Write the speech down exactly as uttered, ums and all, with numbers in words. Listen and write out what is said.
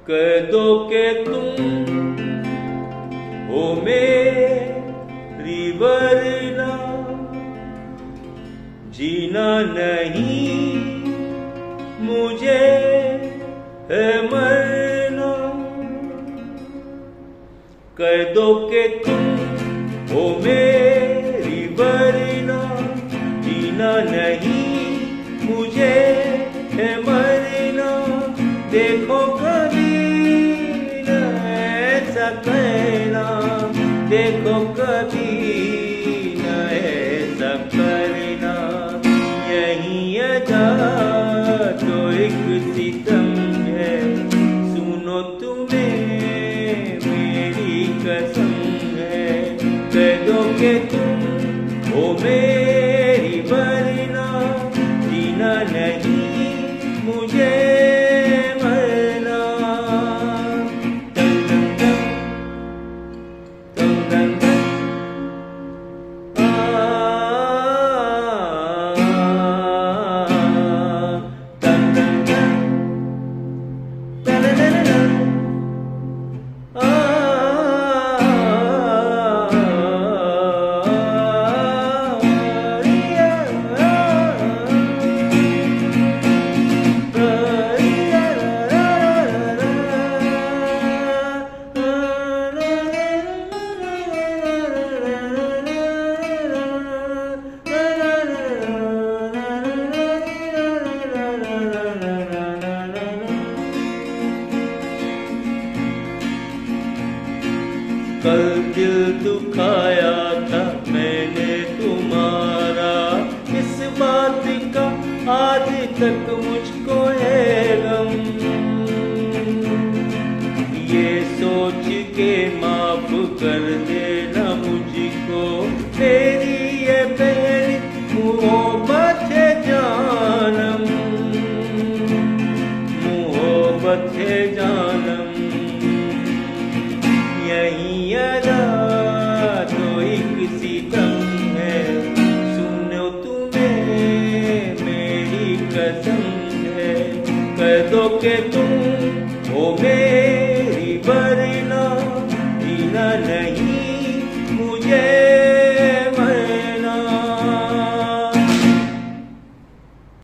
कह दो के तुम हो मेरी वरना जीना नहीं मुझे है मरना। कह दो के तुम हो मेरी वरना जीना नहीं मुझे है मरना। देखो कभी न ऐसा कहना, देखो कभी न ऐसा करना। यही अदा तो एक सितम है, सुनो तुम्हें मेरी कसम है। कह दो के तुम हो मेरी वरना जीना नहीं मुझे मरना। दंग दंग दंग दंग दंग आ दंग दंग दंग दंग दंग दंग आ कल दिल दुखाया था मैंने तुम्हारा, इस बात का आज तक मुझको है गम। ये सोच के माफ कर देना मुझको तेरी ये पहली मोहब्बत है जानम, मोहब्बत है जानम। यही अदा तो एक सितम है, सुनो तुम्हें मेरी कसम है। कह दो के तुम हो मेरी